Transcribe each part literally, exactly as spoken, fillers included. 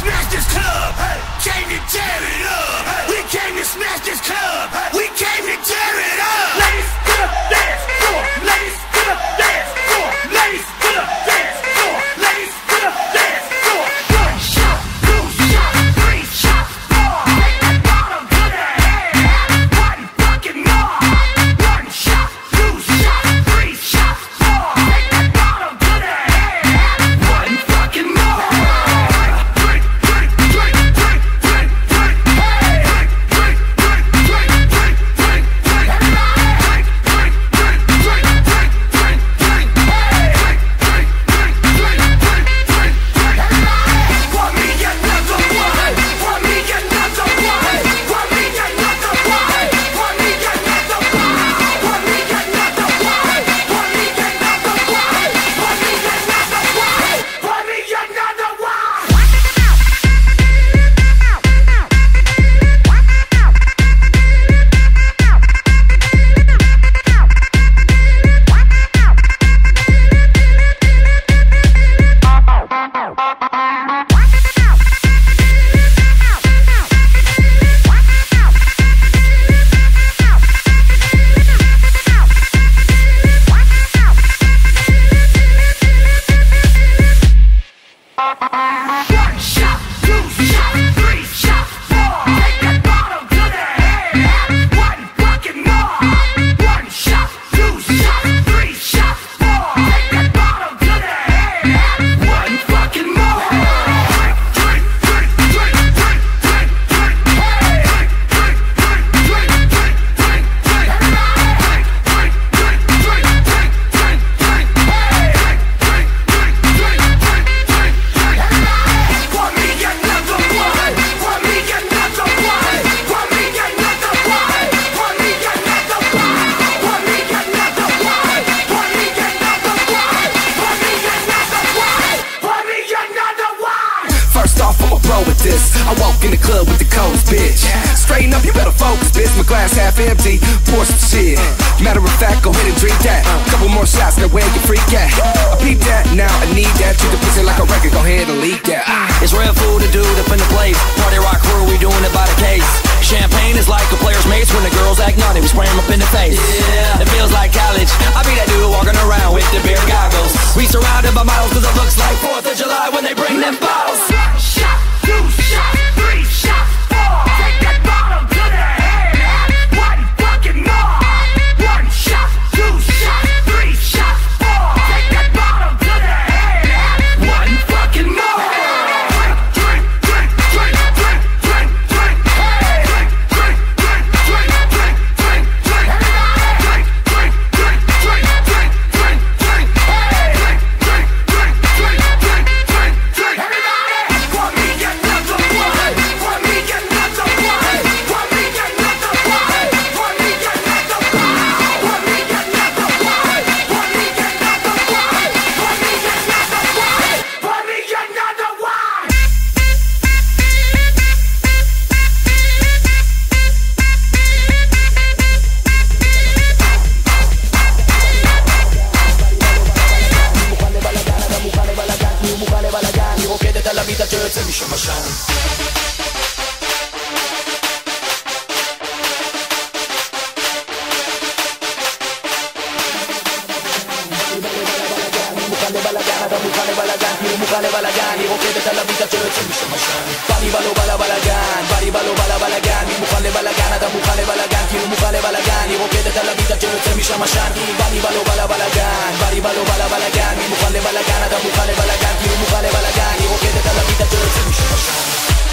smash this club. Hey. Came to tear it up. Hey. We came to smash this club. Hey. We came to tear it up. Ladies to the dance floor. Ladies to the dance floor. Ladies to the dance floor. Ladies to the dance floor. One shot, two shot, three shot, four. Take that bottom to the head. One fucking more. One shot, two shot, three shot, four. Take that bottom to the head. One fucking more. Drink, drink, drink, drink, drink, drink, hey. Drink, drink, drink, drink, drink, drink, drink, drink, drink, drink, drink, drink, drink, drink, hey. Drink, drink, drink, drink, drink, drink, drink. Pour me another one. Pour me another one. Pour me another one. Pour me another one. Pour me another one. Pour me another one. Pour me another one. Pour me another one. One shot, two shot, three shot, four. Take that bottom to the head. One fucking more. One shot, two shot, three shot, four. Take that bottom to the head. One fucking more. Drink, drink, drink, drink, drink, drink, drink, hey. Drink, drink, drink, drink, drink, drink, drink, drink, drink, drink, drink, drink, drink, drink, hey. Drink, drink, drink, drink, drink, drink, drink. Pour me another one. Pour me another one. Pour me another one. Pour me another one. Pour me another one. Pour me another one. Pour me another one. Pour me another one. First off, I'm a pro with this. I walk in the club with the codes, bitch. Straighten up, you better focus, bitch. My glass half empty, pour some shit. Matter of fact, go ahead and drink that. Couple more shots, now where you freak at? I peep that, now I need that. Treat the pussy like a record, go ahead and leak that. Ah. It's real food to do up in the place. Party rock crew, we doing it by the case. Champagne is like a player's mates. When the girls act naughty, we spray them up in the face. Yeah, it feels like college. I be that dude walking around with the beer goggles. We surrounded by models cause it looks like fourth of July when they bring them bottles. One shot, two shot, three shot, four. Take that bottom to the head. One fucking more. One shot, two shot, three shot, four. Take that bottom to the head. One fucking more. Drink, drink, drink, drink, drink, drink, drink, hey. Drink, drink, drink, drink, drink, drink, drink, drink, drink, drink, drink, drink, drink, drink, hey. Drink, drink, drink, drink, drink, drink, drink. Everybody, pour me another one. Pour me another one. Pour me another one. Pour me another one. Pour me another one. Pour me another one. Pour me another one. Pour me another one. היא רוקדת על הביט עד שיוצא משם עשן. היא רוקדת על הביט עד שיוצא משם עשן. בני בלו בלה בלגן, בני בלו בלה בלגן. מי מוכן לבלגן, אתה מוכן לבלגן, כאילו מוכן לבלגן. היא רוקדת על הביט עד שיוצא משם עשן. בני בלו בלה בלגן, בני בלו בלה בלגן. מי מוכן לבלגן, אתה מוכן לבלגן, כאילו מוכן לבלגן. היא רוקדת על הביט עד שיוצא משם עשן.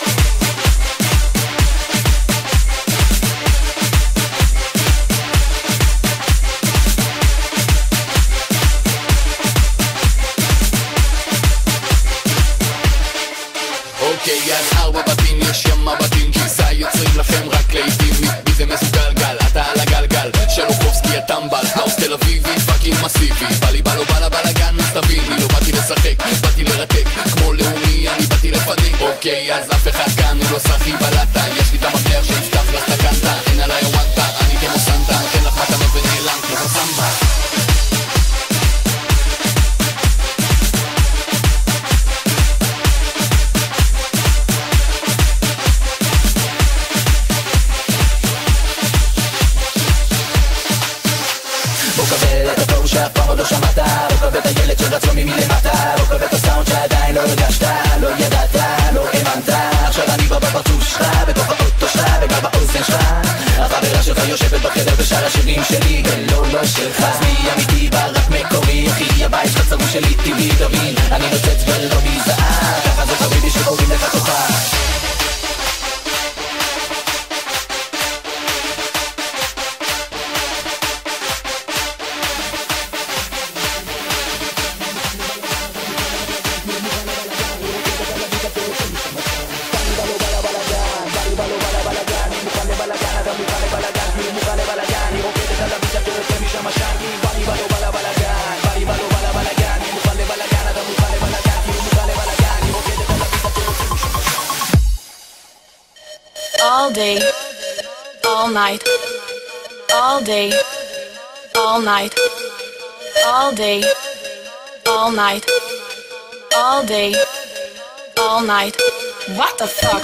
אוקיי, אז ארבע בתים, יש ימה בתים, כיסה יוצרים לכם רק לעיתים. מי זה מסוגל גל, אתה על הגלגל שלוחובסקי הטמבל, האוס תל אביבי, פאקינג מסיבי. בא לי בא לו בא לה בלגן, אז תביני, לא באתי לשחק, באתי לרתק. כמו לאומי, אני באתי לפנק. אוקיי, אז אף אחד כאן הוא לא סחי בלטה. יש לי את המפלר שהצטף לך תקנתה. אין עליי וואנטה, אני כמו סנטה. נותן לך מתנות ונעלם כמו סמבה. בוא קבל את התור שאף פעם עוד לא שמעת, בוא קבל את הילד שרץ לו ממלמטה, בוא קבל את הסאונד שעדיין לא הרגשת, לא ידעת, לא האמנת, עכשיו אני בא בפרצוף שלך, בתוך האוטו שלך וגם באוזן שלך, החברה שלך יושבת בחדר ושר השירים שלי ולא לא שלך, אז מי אמיתי ברק מקורי, אחי הבית שלך צרוף שלי טבעי תבין, אני נוצץ ולא מזהה, ככה זה חביבי שקוראים לך כוחה. All day, all night, all day, all night, all day, all night, all day, all night. What the fuck?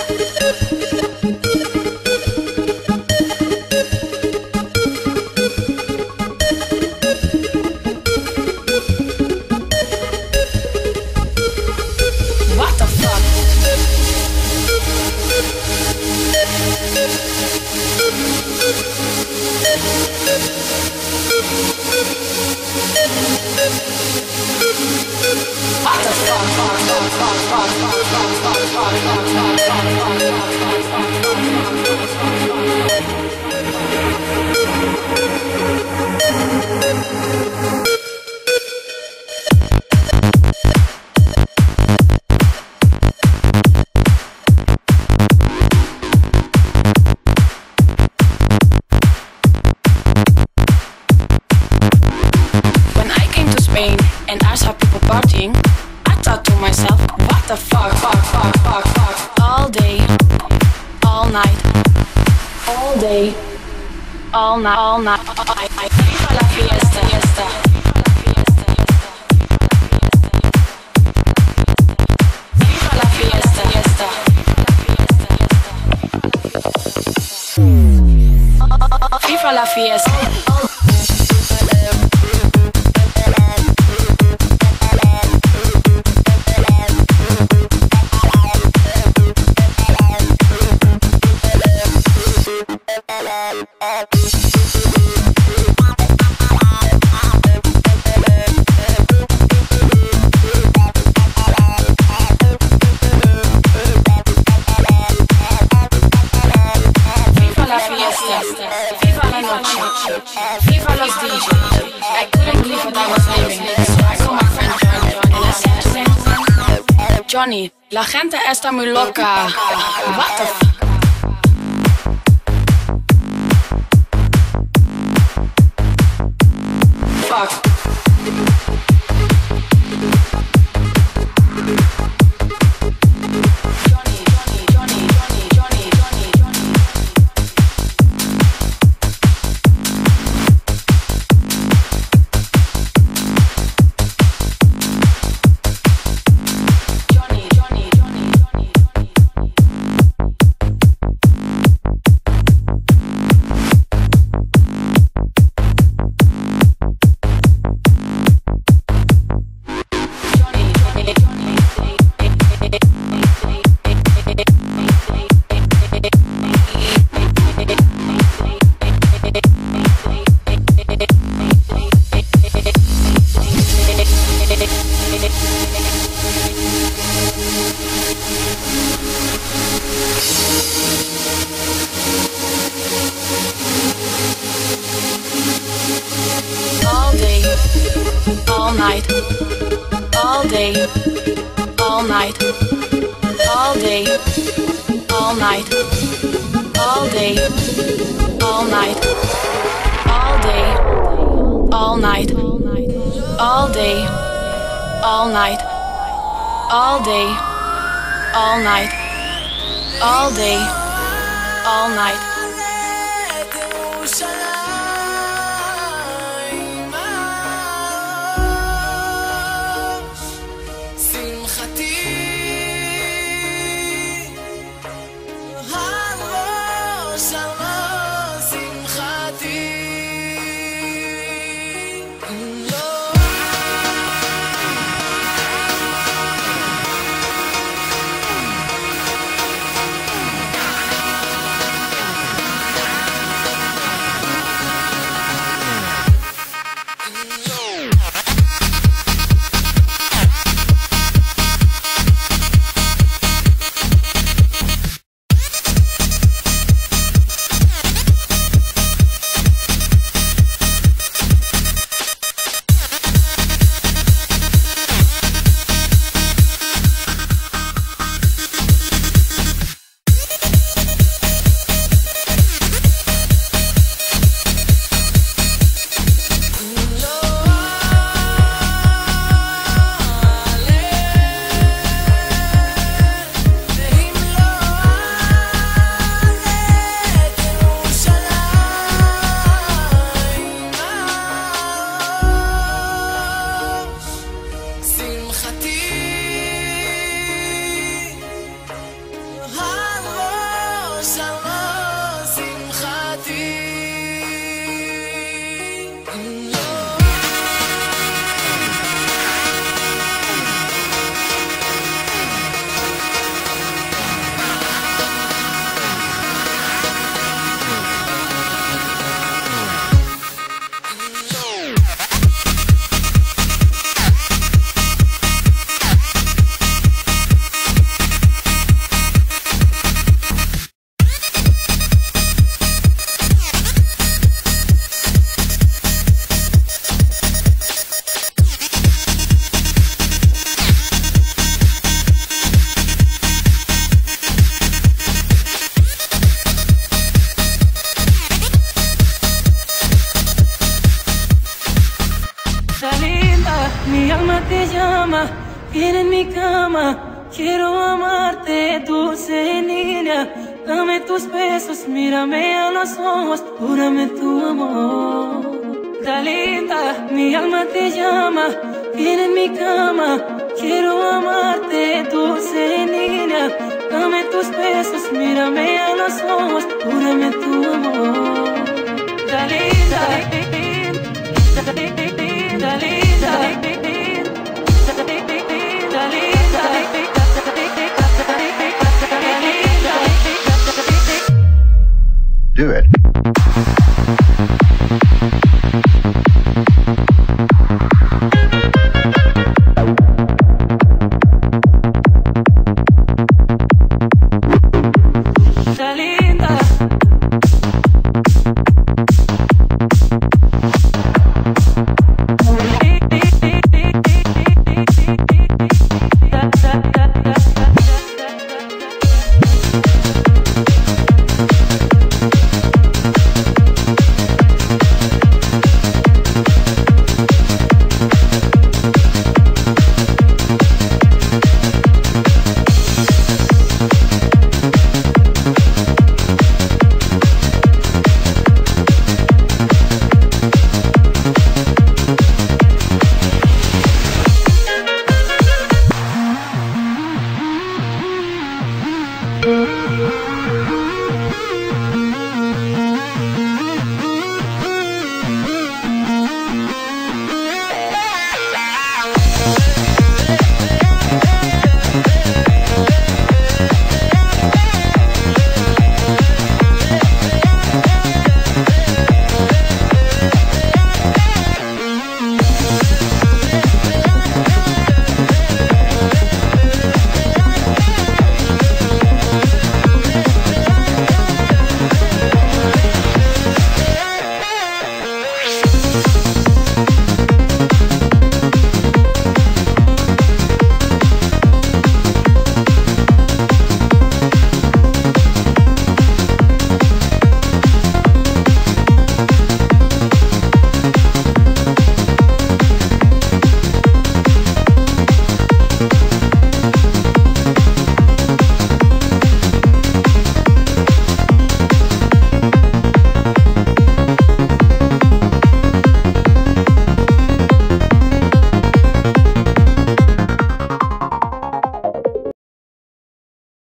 What the fuck? When I came to Spain and I saw people partying, I thought to myself, what the fuck, fuck, fuck, fuck, fuck. All day, all night, all day, all night, all night. Viva la fiesta, fiesta. Viva la fiesta, fiesta. Viva la fiesta. Viva la noche, viva los D Js. I couldn't believe what I was living, so I called my friend Johnny and I said to him, Johnny, la gente está muy loca. What the fuck? Fuck. All night, all day, all night, all day, all night, all day, all night, all day, all night, all day, all night, all day, all night, all day, all night. linda, mi alma te llama, viene en mi cama, quiero amarte, dulce niña. Dame tus besos, mírame a los ojos, júrame tu amor. Está linda, mi alma te llama, viene en mi cama, quiero amarte, dulce niña. Dame tus besos, mírame a los ojos, júrame tu amor. Está linda, está linda, está linda.